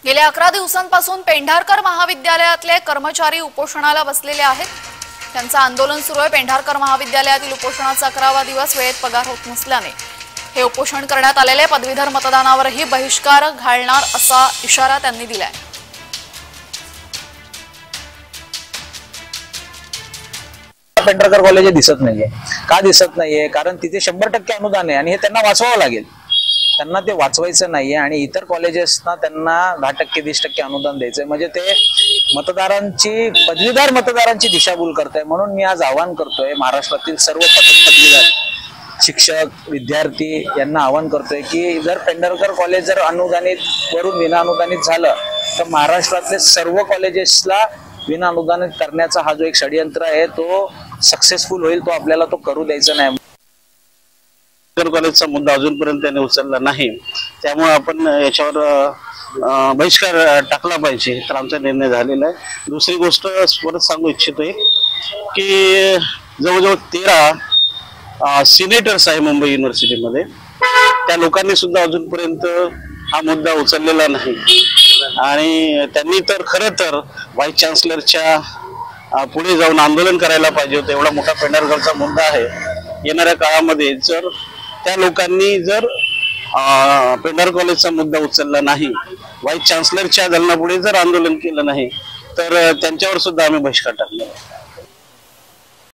गेल्या 11 दिवसांपासून पेंढारकर महाविद्यालयातले कर्मचारी उपोषणाला बसलेले आहेत। त्यांचं आंदोलन सुरू आहे। पेंढारकर महाविद्यालयातील उपोषणाचा 11वा दिवस वेळेत पगार होत नसल्याने हे उपोषण करण्यात आलेले। पदवीधर मतदानावरही बहिष्कार घालणार असा इशारा त्यांनी दिलाय। पेंढारकर कॉलेज दिसत नाहीये। का दिसत नाहीये? कारण तिथे 100% अनुदान आहे आणि हे त्यांना वाचवावं लागेल। त्यांना ते वाचवायचं नाहीये आणि इतर कॉलेजेसना त्यांना 10% 20% अनुदान द्यायचंय। म्हणजे ते मतदारांची पदवीधर मतदारांची दिशाभूल करताय। म्हणून मी आज आवाहन करतोय महाराष्ट्रातील सर्व पदवीधर शिक्षक विद्यार्थी यांना आवाहन करतोय की जर पेंढारकर कॉलेज जर अनुदानित वरून विना अनुदानित झालं तर महाराष्ट्रातले सर्व कॉलेजेसला विना अनुदानित करण्याचा हा जो एक षडयंत्र आहे तो सक्सेसफुल होईल। तो आपल्याला तो करू द्यायचा नाही। कॉलेजचा मुद्दा अजूनपर्यंत त्याने उचलला नाही, त्यामुळे आपण याच्यावर बहिष्कार टाकला पाहिजे, तर आमचा निर्णय झालेला आहे। दुसरी गोष्ट परत सांगू इच्छितोय की जवळजवळ 13 सिनेटर्स आहे मुंबई युनिव्हर्सिटीमध्ये, त्या लोकांनी सुद्धा अजूनपर्यंत हा मुद्दा उचललेला नाही आणि त्यांनी तर खरं तर व्हाईस चान्सलरच्या पुढे जाऊन आंदोलन करायला पाहिजे होतं। एवढा मोठा पेंढारकरचा मुद्दा आहे। येणाऱ्या काळामध्ये जर त्या लोकांनी जर पेंढारकर कॉलेजचा मुद्दा उचलला नाही, व्हाईस चान्सलरच्या दालनापुढे जर आंदोलन केलं नाही तर त्यांच्यावर सुद्धा आम्ही बहिष्कार टाकणार।